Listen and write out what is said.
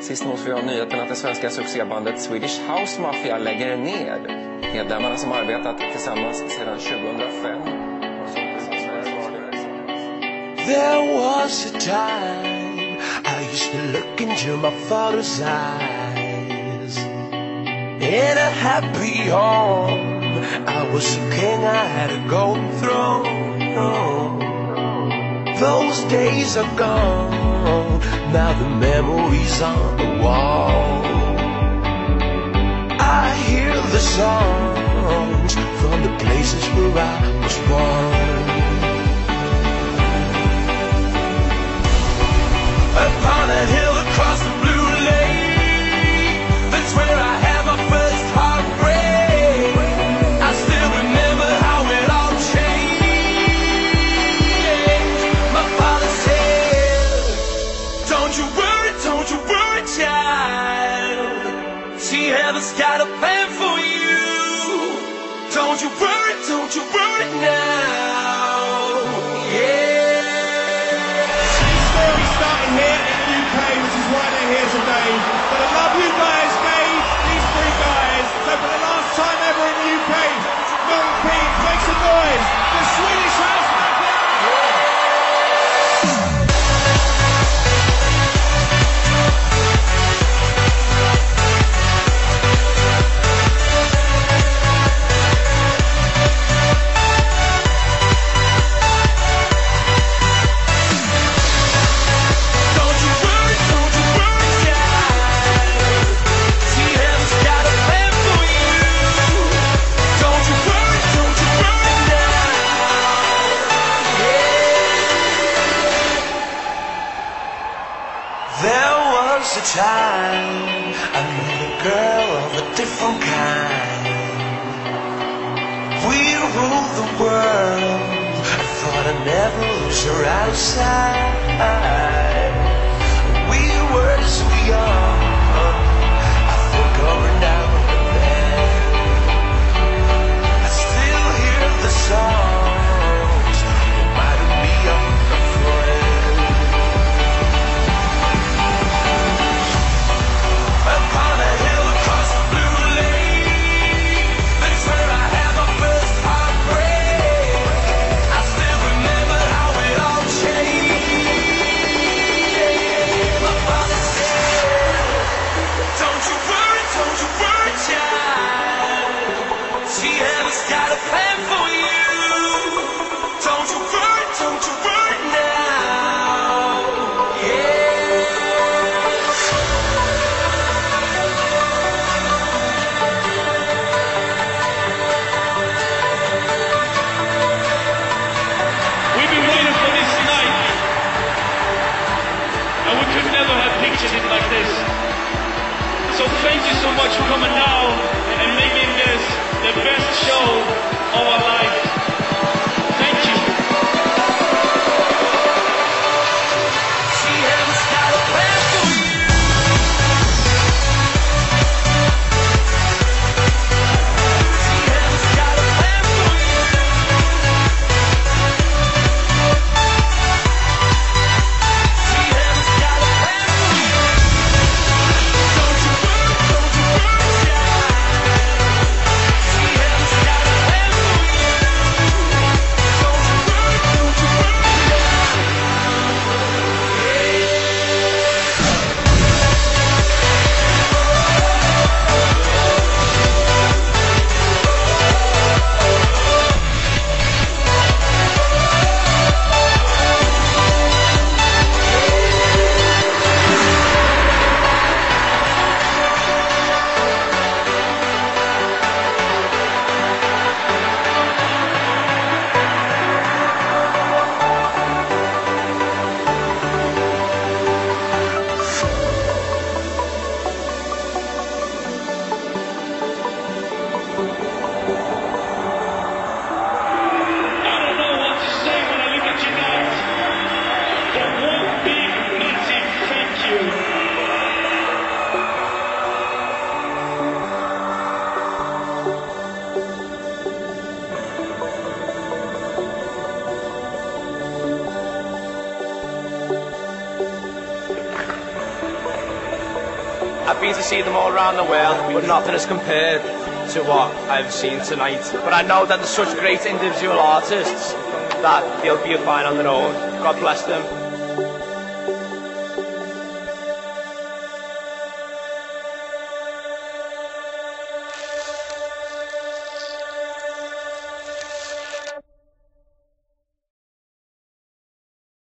Sist nås vi av nyheten att det svenska succébandet Swedish House Mafia lägger ner. Medlemmarna som arbetat tillsammans sedan 2005. There was a time I used to look into my father's eyes. In a happy home, I was a king, I had a golden throne. Those days are gone, now the memories on the wall. I hear the songs from the places where I was born. Upon a hill across the blue lake, that's where I had my first heartbreak. I still remember how it all changed. My father said, don't you worry, child. See, heaven's got a plan for you. Don't you worry now. Yeah. Starting here in the UK, which is why they're here today. But I love you guys, Dave, these three guys. So for the last time ever in the UK, Milton Keynes, make some noise. The Swedish House Mafia. Time I met a girl of a different kind. We ruled the world. I thought I'd never lose her outside. We were so young. I think of her now and then. I still hear the songs reminding me of a friend. Upon a hill across the blue lake, that's where I had my first heartbreak. I still remember how it all changed. My father said, don't you worry, child. See, heaven's got a plan for you. Don't you worry now. Yeah. We've been waiting for this night, and we could never have pictured it like this. So thank you so much for coming now and making this the best show of our life. Thank you. See, heaven's got a plan for you. See, heaven's got a plan for you. See, heaven's got a plan for you. Don't you worry, child. See, heaven's got a plan for you. I've been to see them all around the world, but nothing is compared to what I've seen tonight. But I know that they're such great individual artists that they'll be fine on their own. God bless them.